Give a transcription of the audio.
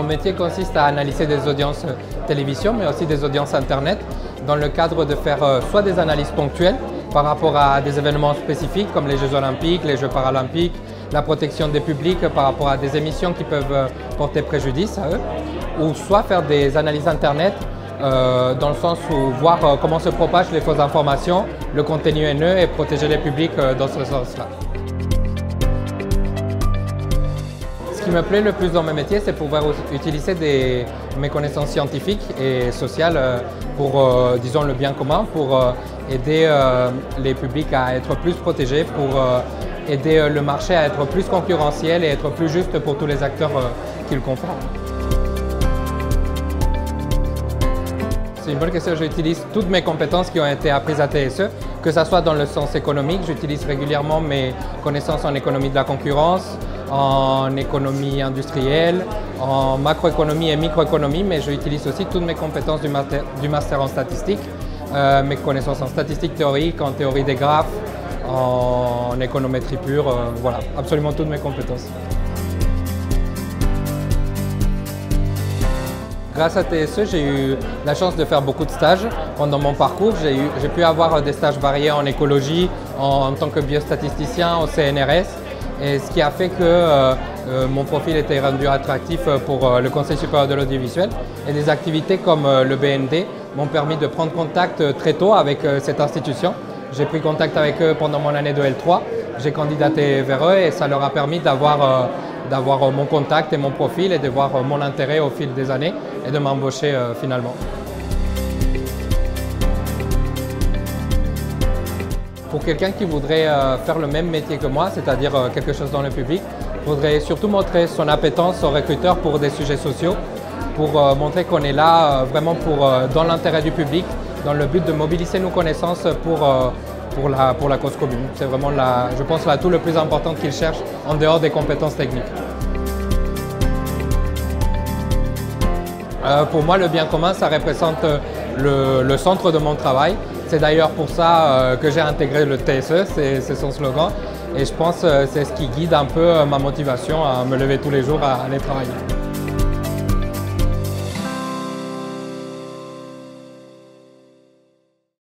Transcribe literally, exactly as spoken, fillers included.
métier consiste à analyser des audiences télévision, mais aussi des audiences Internet, dans le cadre de faire euh, soit des analyses ponctuelles par rapport à des événements spécifiques comme les Jeux Olympiques, les Jeux Paralympiques, la protection des publics par rapport à des émissions qui peuvent euh, porter préjudice à eux, ou soit faire des analyses Internet euh, dans le sens où voir euh, comment se propagent les fausses informations, le contenu haineux et protéger les publics euh, dans ce sens-là. Ce qui me plaît le plus dans mes métiers, c'est pouvoir utiliser des, mes connaissances scientifiques et sociales pour, euh, disons, le bien commun, pour euh, aider euh, les publics à être plus protégés, pour euh, aider euh, le marché à être plus concurrentiel et être plus juste pour tous les acteurs euh, qui le conforment. C'est une bonne question. J'utilise toutes mes compétences qui ont été apprises à T S E, que ce soit dans le sens économique. J'utilise régulièrement mes connaissances en économie de la concurrence, en économie industrielle, en macroéconomie et microéconomie, mais j'utilise aussi toutes mes compétences du master, du master en statistique, euh, mes connaissances en statistique théorique, en théorie des graphes, en économétrie pure, euh, voilà, absolument toutes mes compétences. Grâce à T S E, j'ai eu la chance de faire beaucoup de stages pendant mon parcours. J'ai pu avoir des stages variés en écologie, en, en tant que biostatisticien au C N R S, et ce qui a fait que euh, euh, mon profil était rendu attractif pour euh, le Conseil supérieur de l'audiovisuel. Et des activités comme euh, le B N D m'ont permis de prendre contact euh, très tôt avec euh, cette institution. J'ai pris contact avec eux pendant mon année de L trois. J'ai candidaté vers eux et ça leur a permis d'avoir euh, d'avoir mon contact et mon profil et de voir mon intérêt au fil des années et de m'embaucher euh, finalement. Pour quelqu'un qui voudrait euh, faire le même métier que moi, c'est-à-dire euh, quelque chose dans le public, il faudrait surtout montrer son appétence aux recruteurs pour des sujets sociaux, pour euh, montrer qu'on est là euh, vraiment pour, euh, dans l'intérêt du public, dans le but de mobiliser nos connaissances pour, euh, pour, la, pour la cause commune. C'est vraiment, la, je pense, l'atout le plus important qu'ils cherchent en dehors des compétences techniques. Euh, pour moi, le bien commun, ça représente le, le centre de mon travail. C'est d'ailleurs pour ça euh, que j'ai intégré le T S E, c'est son slogan. Et je pense que c'est ce qui guide un peu ma motivation à me lever tous les jours à aller travailler.